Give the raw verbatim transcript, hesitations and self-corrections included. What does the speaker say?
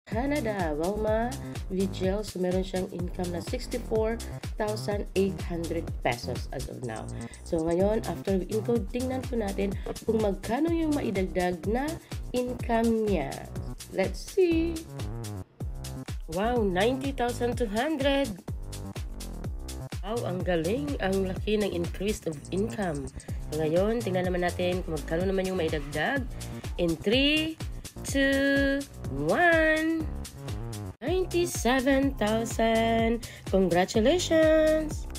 Canada, Wilma Vigil. So, meron siyang income na sixty-four thousand eight hundred pesos as of now. So, ngayon, after encode, tingnan po natin kung magkano yung maidagdag na income niya. Let's see. Wow, ninety thousand two hundred. Wow, ang galing. Ang laki ng increase of income. So, ngayon, tingnan naman natin kung magkano naman yung maidagdag. In three, two, one. ninety-seven thousand. Congratulations!